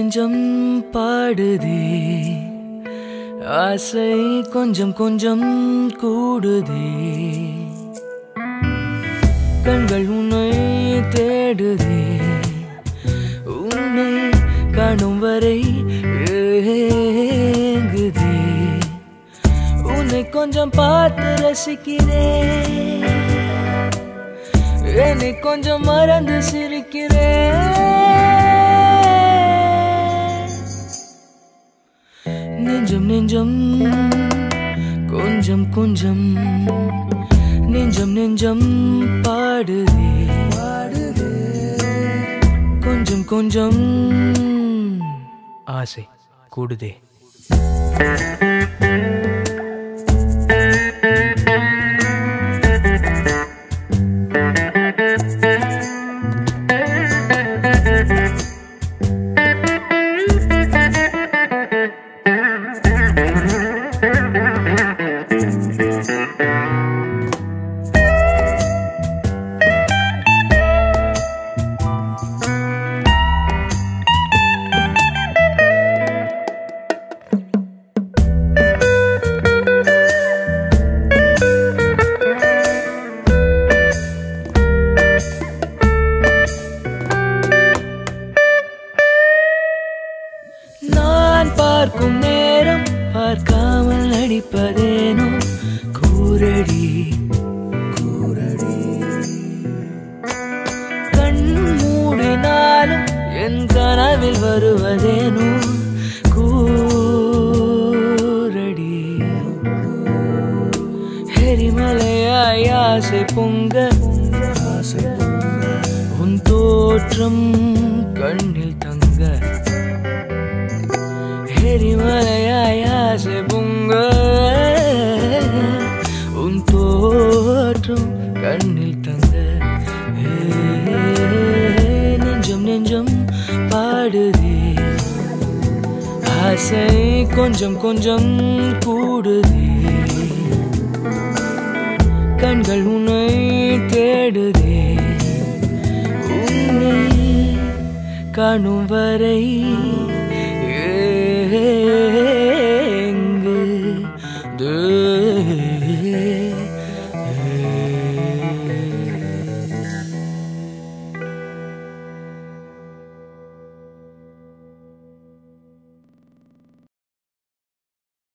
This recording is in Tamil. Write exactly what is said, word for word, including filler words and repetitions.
நெஞ்சம் பாடுதே ஆசை கொஞ்சம் கொஞ்சம் கூடுதே கண்கள் உன்னை தேடுதே உன்னை காணும் வரை ஏங்குதே உன்னை கொஞ்சம் பார்த்து ரசிக்கிறேன் என்னை கொஞ்சம் மறந்து சிரிக்கிறேன் நெஞ்சம் நெஞ்சம் கொஞ்சம் கொஞ்சம் நெஞ்சம் நெஞ்சம் பாடுதே பாடுதே கொஞ்சம் கொஞ்சம் ஆசை கூடுதே பார்க்கும் நேரம் பார்க்காமல் நடிப்பதேனோ கூரடி கூரடி கண் மூடினாலும் என் கனவில் வருவதேனோ கூரடி எரிமலையாய் ஆசை பொங்க ஆசை பொங்க உன் தோற்றம் கண்ணில் தங்க எரிமலையாய் ஆசை பொங்க உன் தோற்றம் கண்ணில் தங்க நெஞ்சம் நெஞ்சம் பாடுதே ஆசை கொஞ்சம் கொஞ்சம் கூடுதே கண்கள் உன்னை தேடுதே உன்னை காணும் வரை Hey